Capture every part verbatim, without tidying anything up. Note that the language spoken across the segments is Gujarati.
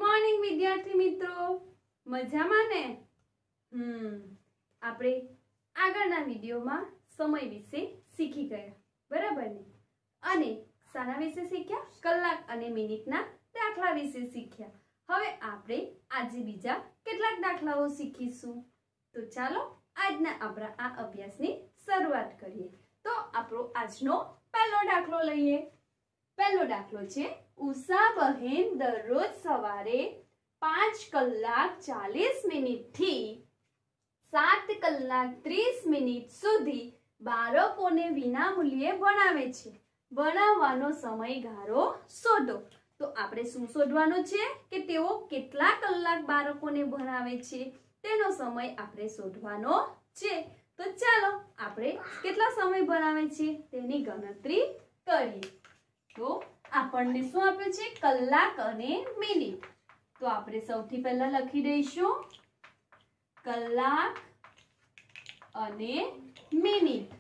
મોર્નિંગ વિદ્યાર્થી મિત્રો, મજામાં ને? હમ આપણે આગળના વિડિયોમાં સમય વિશે શીખી ગયા, બરાબર ને? અને શાના વિશે શીખ્યા? કલાક અને મિનિટના દાખલા વિશે શીખ્યા. હવે આપણે આજે બીજા કેટલાક દાખલાઓ શીખીશું. તો ચાલો આજના આપણા આ અભ્યાસની શરૂઆત કરીએ. તો આપણો આજનો પહેલો દાખલો લઈએ. પહેલો દાખલો છે, ઉષા બહેન દરરોજ સવારે પાંચ કલાક ચાલીસ મિનિટ થી સાત કલાક ત્રીસ મિનિટ સુધી બાળકોને વિનામૂલ્યે ભણાવે છે. ભણાવવાનો સમયગાળો શોધો. તો આપણે શું શોધવાનું છે કે તેઓ કેટલા કલાક બાળકોને ભણાવે છે તેનો સમય આપણે શોધવાનો છે. તો ચાલો આપણે કેટલા સમય ભણાવે છે તેની ગણતરી કરીએ. તો આપણને શું આપ્યું છે? કલાક અને મિનિટ. તો આપણે સૌથી પહેલા લખી દઈશું કલાક અને મિનિટ.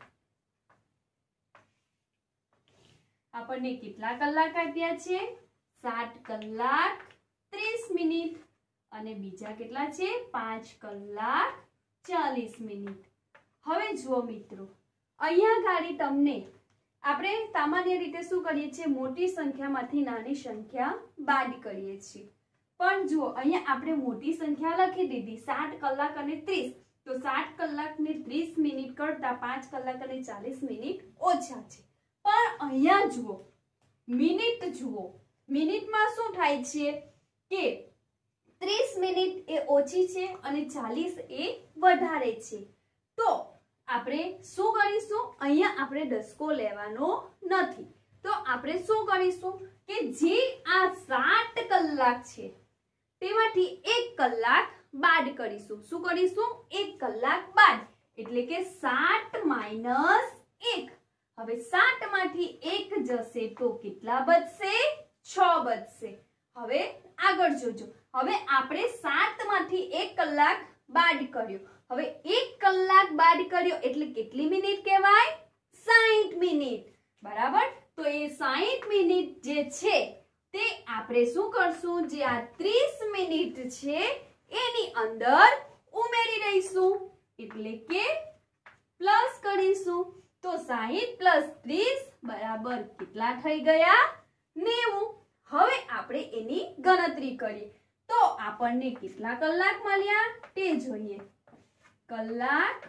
આપણને કેટલા કલાક આપ્યા છે? સાત કલાક ત્રીસ મિનિટ. અને બીજા કેટલા છે? પાંચ કલાક ચાલીસ મિનિટ. હવે જુઓ મિત્રો, અહીંયા ગાડી તમને આપણે સામાન્ય રીતે શું કરીએ છીએ? મોટી સંખ્યામાંથી નાની સંખ્યા બાદ કરીએ છીએ. પણ જુઓ, અહીંયા આપણે મોટી સંખ્યા લખી દીધી સાત કલાક અને ત્રીસ. તો સાત કલાક ને ત્રીસ મિનિટ કરતા પાંચ કલાક અને ચાલીસ મિનિટ ઓછા છે. પણ અહીંયા જુઓ, મિનિટ જુઓ, મિનિટમાં શું થાય છે કે ત્રીસ મિનિટ એ ઓછી છે અને ચાલીસ એ વધારે છે. તો આપણે શું કરીશું? અહીંયા આપણે દસકો લેવાનો નથી. તો આપણે શું કરીશું કે જે આ સાત કલાક છે તેમાંથી એક કલાક બાદ કરીશું. શું કરીશું? એક કલાક બાદ, એટલે કે સાત માઇનસ એક. હવે સાત માંથી એક જશે તો કેટલા બચશે? છ બચશે. હવે આગળ જોજો. હવે આપણે સાત માંથી એક કલાક બાદ કર્યો. હવે એક કલાક બાદ કર્યો એટલે કેટલી મિનિટ કહેવાય? સાઠ મિનિટ. બરાબર. તો એ સાઠ મિનિટ જે છે તે આપણે શું કરશું? જે આ ત્રીસ મિનિટ છે એની અંદર ઉમેરી દઈશું, એટલે કે પ્લસ કરીશું. તો સાઠ પ્લસ ત્રીસ બરાબર કેટલા થઈ ગયા? નેવું. હવે આપણે એની ગણતરી કરીએ. તો આપણને કેટલા કલાક મળ્યા તે જોઈએ. કલાક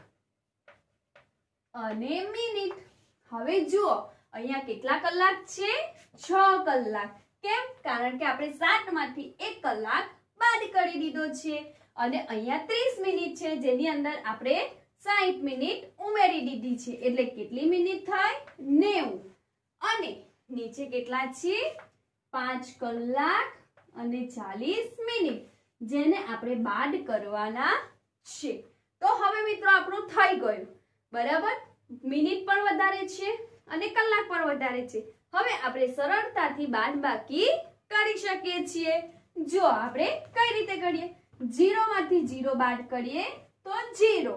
અને મિનિટ. હવે જુઓ, અહીંયા કેટલા કલાક છે? છ કલાક. કેમ? કારણ કે આપણે સાત માંથી એક કલાક બાદ કરી દીધો છે. અને અહીંયા ત્રીસ મિનિટ છે જેની અંદર આપણે સાઠ મિનિટ ઉમેરી દીધી છે. એટલે કેટલી મિનિટ થાય? નેવું. અને નીચે કેટલા છે? પાંચ કલાક અને ચાલીસ મિનિટ, જેને આપણે બાદ કરવાના છે. તો હવે મિત્રો આપણું થઈ ગયું, બરાબર. મિનિટ પણ વધારે છે અને કલાક પણ વધારે છે. હવે આપણે સરળતાથી બાદબાકી કરી શકીએ છીએ. જો આપણે કઈ રીતે કરીએ? ઝીરો માંથી ઝીરો બાદ કરીએ તો ઝીરો.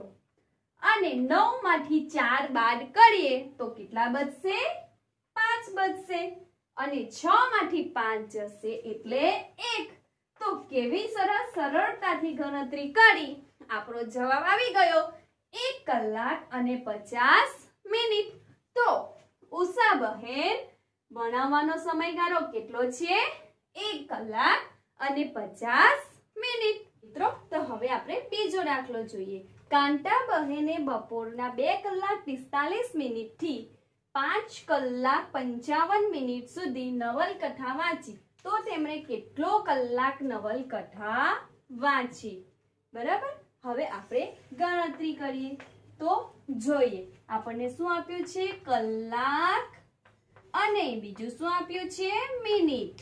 અને નવ માંથી ચાર બાદ કરીએ તો કેટલા બચશે? પાંચ બચશે. અને છ માંથી પાંચ જશે એટલે એક. તો કેવી સરસ સરળતાથી ગણતરી કરી આપણો જવાબ આવી ગયો એક કલાક અને પચાસ મિનિટ. તો ઉષા બહેન ભણાવવાનો સમયગાળો કેટલો છે? એક કલાક અને પચાસ મિનિટ. મિત્રો, તો હવે આપણે બીજો દાખલો જોઈએ. કાંતા બહેને બપોરના બે કલાક પિસ્તાલીસ મિનિટ થી પાંચ કલાક પંચાવન મિનિટ સુધી નવલકથા વાંચી. તો તેમણે કેટલો કલાક નવલકથા વાંચી? બરાબર. હવે આપણે ગણતરી કરીએ. તો જોઈએ, આપણને શું આપ્યું છે? કલાક અને બીજું શું આપ્યું છે? મિનિટ.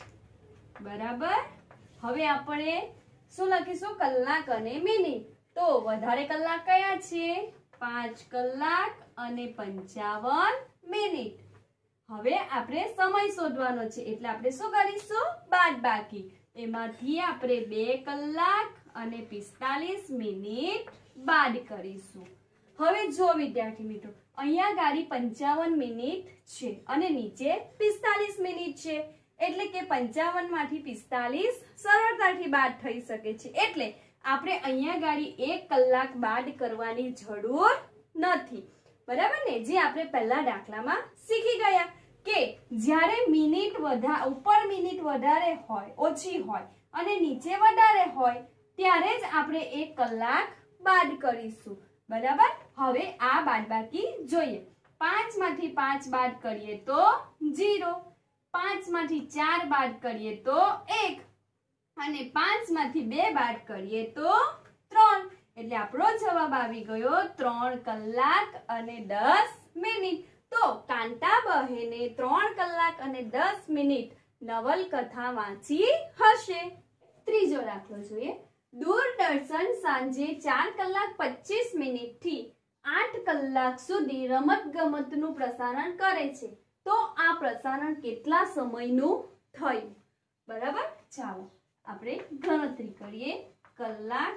બરાબર. હવે આપણે શું લખીશું? કલાક અને મિનિટ. તો વધારે કલાક કયા છે? પાંચ કલાક અને પંચાવન મિનિટ. હવે આપણે સમય શોધવાનો છે એટલે આપણે શું કરીશું? બાદબાકી. એમાંથી આપણે બે કલાક અને પિસ્તાલીસ મિનિટ બાદ કરીશું. હવે જો વિદ્યાર્થી મિત્રો, અહીંયા ગાડી પંચાવન મિનિટ છે અને નીચે પિસ્તાલીસ મિનિટ છે. એટલે કે પંચાવન માંથી પિસ્તાલીસ સરળતાથી બાદ થઈ શકે છે. એટલે આપણે અહીંયા ગાડી એક કલાક બાદ કરવાની જરૂર નથી. બરાબર ને? જે આપણે પહેલા દાખલામાં શીખી ગયા કે જ્યારે મિનિટ વધારે ઉપર મિનિટ વધારે હોય ઓછી હોય અને નીચે વધારે હોય ત્યારે જ આપણે એક કલાક બાદ કરીશું. બરાબર? હવે આ બાદબાકી જોઈએ. પાંચ માંથી પાંચ બાદ કરીએ તો ઝીરો, પાંચ માંથી ચાર બાદ કરીએ તો એક અને પાંચ માંથી બે બાદ કરીએ તો ત્રણ. એટલે આપણો જવાબ આવી ગયો ત્રણ કલાક અને દસ મિનિટ. તો કાંતા બહેને ત્રણ કલાક અને દસ મિનિટ નવલકથા વાંચી હશે. ત્રીજો દાખલો જોઈએ. દૂરદર્શન સાંજે ચાર કલાક પચીસ મિનિટ થી આઠ કલાક સુધી રમત ગમતનું પ્રસારણ કરે છે. તો આ પ્રસારણ કેટલા સમયનું થયું? બરાબર? ચાલો આપણે ગણતરી કરીએ. કલાક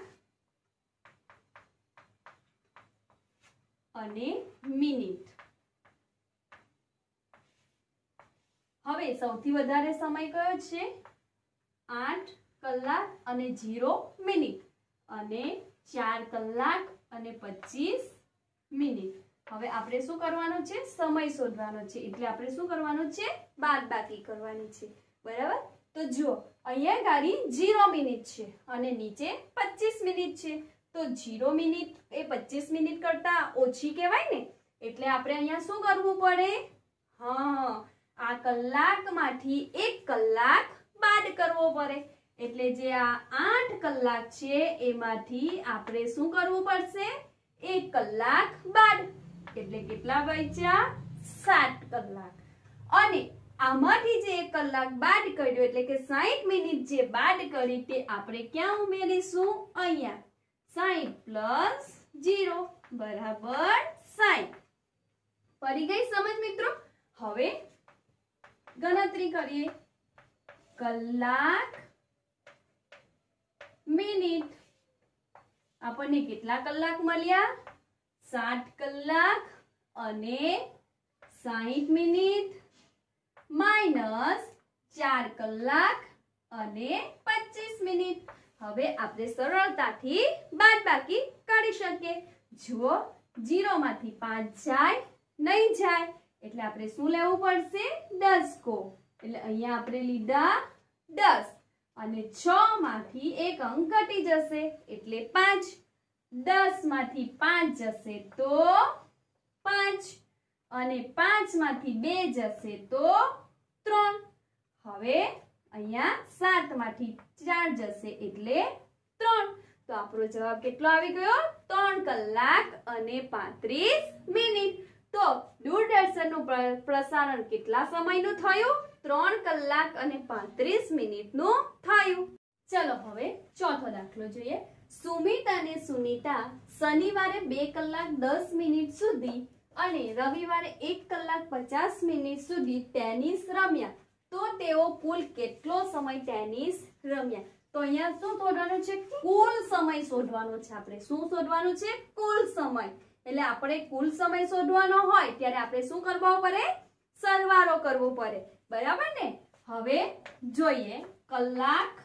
અને મિનિટ. હવે સૌથી વધારે સમય કયો છે? આઠ કલાક અને ઝીરો મિનિટ અને ચાર કલાક અને પચીસ મિનિટ. હવે આપણે શું કરવાનું છે? સમય શોધવાનો છે. એટલે આપણે શું કરવાનું છે? બાદબાકી કરવાની છે. બરાબર? તો જો અહીંયા ગાડી ઝીરો મિનિટ છે અને નીચે પચીસ મિનિટ છે. તો ઝીરો મિનિટ એ પચીસ મિનિટ કરતા ઓછી કહેવાય ને? એટલે આપણે અહીંયા શું કરવું પડે? હા, આ કલાકમાંથી એક કલાક બાદ કરવો પડે. એટલે જે આ આઠ કલાક છે એમાંથી આપણે શું કરવું પડશે? એક કલાક બાદ. એટલે કેટલા બચ્યા? સાત કલાક. અને આમાંથી જે એક કલાક બાદ કર્યો એટલે કે સાઠ મિનિટ જે બાદ કરી તે આપણે ક્યાં ઉમેરીશું? અહીંયા. સાઠ પ્લસ ઝીરો બરાબર સાઠ. પડી ગઈ સમજ મિત્રો? હવે ગણતરી કરીએ. કલાક મિનિટ. આપણને કેટલા કલાક મળ્યા? સાત કલાક અને સાઠ મિનિટ માઇનસ ચાર કલાક અને પચીસ મિનિટ. હવે આપણે સરળતાથી બાદબાકી કરી શકીએ. જો ઝીરો માંથી પાંચ જાય નહીં જાય એટલે આપણે શું લેવું પડશે? દસકો. એટલે અહીંયા આપણે લીધા દસ અને છ માંથી એક અંક ઘટી જશે એટલે પાંચ. દસ માંથી પાંચ જશે તો પાંચ અને પાંચ માંથી બે જશે તો ત્રણ. હવે અહીંયા સાત માંથી ચાર જશે એટલે ત્રણ. તો આપણો જવાબ કેટલો આવી ગયો? ત્રણ કલાક અને પાંત્રીસ મિનિટ. તો દૂરદર્શનનું પ્રસારણ કેટલા સમયનું થયું? ત્રણ કલાક અને પાંત્રીસ મિનિટનું થયું. ચલો હવે ચોથો દાખલો જોઈએ. સુમિત અને સુનીતા શનિવારે બે કલાક દસ મિનિટ સુધી અને રવિવારે એક કલાક પચાસ મિનિટ સુધી ટેનિસ રમ્યા. તો તેઓ કુલ કેટલો સમય ટેનિસ રમ્યા? તો અહીંયા શું શોધવાનું છે? કુલ સમય શોધવાનો છે. આપણે શું શોધવાનું છે? કુલ સમય. એટલે આપણે કુલ સમય શોધવાનો હોય ત્યારે આપણે શું કરવો પડે? સરવાળો કરવો પડે. બરાબર ને? હવે જોઈએ કલાક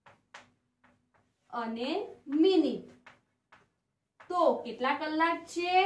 અને મિનિટ. તો કેટલા કલાક છે?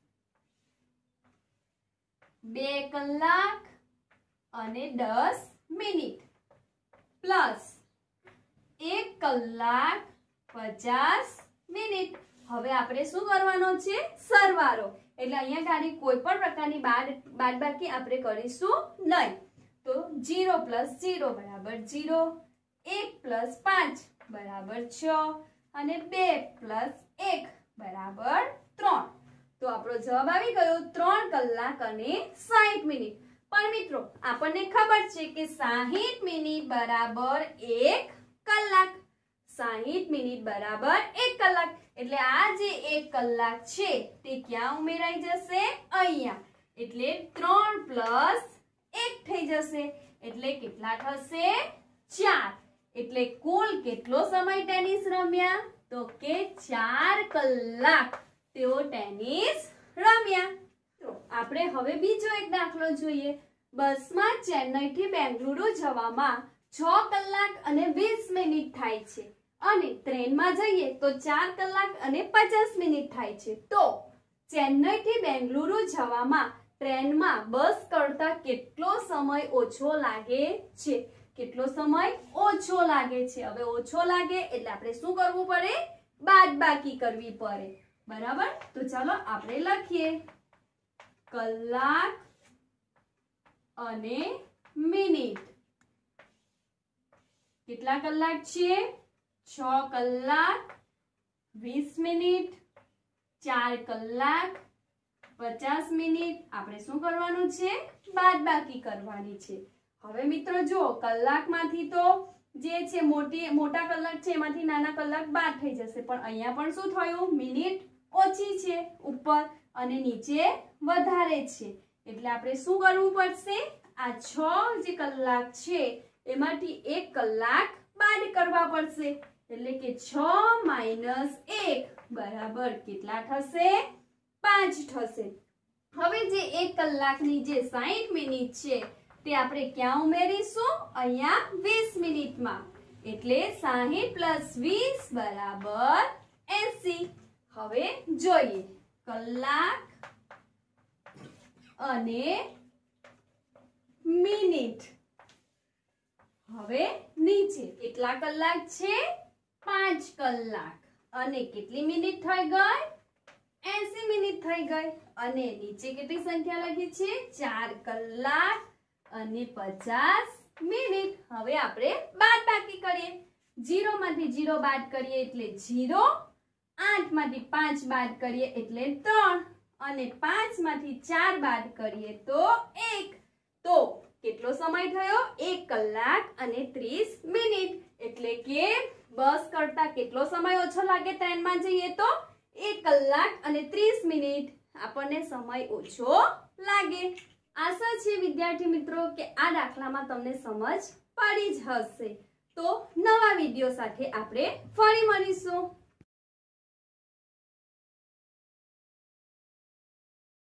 બે કલાક અને દસ મિનિટ પ્લસ એક કલાક પચાસ મિનિટ. હવે આપણે શું કરવાનો છે? સરવાળો. એટલે અહીંયા ગાડી કોઈ પણ પ્રકારની બાદ બાદબાકી આપણે કરીશું નહીં. તો ઝીરો પ્લસ ઝીરો બરાબર ઝીરો, એક પ્લસ પાંચ બરાબર છ અને બે પ્લસ એક બરાબર ત્રણ. તો આપણો જવાબ આવી ગયો ત્રણ કલાક અને સાઠ મિનિટ. પણ મિત્રો આપણને ખબર છે કે સાઠ મિનિટ બરાબર એક કલાક. સાઠ મિનિટ બરાબર એક કલાક. એટલે આ જે એક કલાક છે તે ક્યાં ઉમેરાઈ જશે? અહીંયા. એટલે ત્રણ પ્લસ એક થઈ જશે. એટલે કેટલા થશે? ચાર. એટલે કુલ કેટલો સમય ટેનિસ રમ્યા? તો કે ચાર કલાક તેઓ ટેનિસ રમ્યા. તો આપણે હવે બીજો એક દાખલો જોઈએ. બસમાં ચેન્નઈથી બેંગલુરુ જવામાં છ કલાક અને વીસ મિનિટ થાય છે અને ટ્રેનમાં જઈએ તો ચાર કલાક અને પચાસ મિનિટ થાય છે. તો ચેન્નઈથી બેંગલુરુ જવામાં ટ્રેનમાં બસ કરતા કેટલો સમય ઓછો લાગે છે? કેટલો સમય ઓછો લાગે છે? હવે ઓછો લાગે એટલે આપણે શું કરવું પડે? બાદબાકી કરવી પડે. બરાબર? તો ચાલો આપણે લખીએ કલાક અને મિનિટ. કેટલા કલાક છે? છ કલાક વીસ મિનિટ, ચાર કલાક પચાસ મિનિટ. આપણે શું કરવાનું છે? બાદબાકી કરવાની છે. હવે મિત્રો જુઓ, કલાકમાંથી તો જે છે મોટી મોટા કલાક છે એમાંથી નાના કલાક બાદ થઈ જશે, પણ અહીંયા પણ શું થયું? મિનિટ ઓછી છે ઉપર અને નીચે વધારે છે, એટલે આપણે શું કરવું પડશે? આ છ જે કલાક છે એમાંથી એક કલાક બાદ કરવા પડશે, એટલે કે છ માઇનસ એક બરાબર કેટલા થશે? પાંચ થશે. હવે જે એક કલાકની જે સાઠ મિનિટ છે તે આપણે ક્યાં ઉમેરીશું? અહીંયા વીસ મિનિટમાં, એટલે સાઠ પ્લસ વીસ બરાબર એસી. હવે જોઈએ કલાક અને મિનિટ. હવે નીચે કેટલા કલાક છે? પાંચ કલાક અને કેટલી મિનિટ થઈ ગઈ? એસી મિનિટ થઈ ગઈ. અને નીચે કેટલી સંખ્યા લખી છે? ચાર કલાક અને પચાસ મિનિટ. હવે આપણે બાદબાકી કરીએ. જીરો માંથી જીરો બાદ કરીએ એટલે જીરો, આઠ માંથી પાંચ બાદ કરીએ એટલે ત્રણ અને પાંચ માંથી ચાર બાદ કરીએ તો એક. તો કેટલો સમય થયો? એક કલાક અને ત્રીસ મિનિટ. એટલે કે બસ કરતા કેટલો સમય ઓછો લાગે ટ્રેનમાં જઈએ તો? એક કલાક અને ત્રીસ મિનિટ આપણને સમય ઓછો લાગે. આશા છે વિદ્યાર્થી મિત્રો કે આ દાખલામાં તમને સમજ પડી જ હશે. તો નવા વિડીયો સાથે આપણે ફરી મળીશું.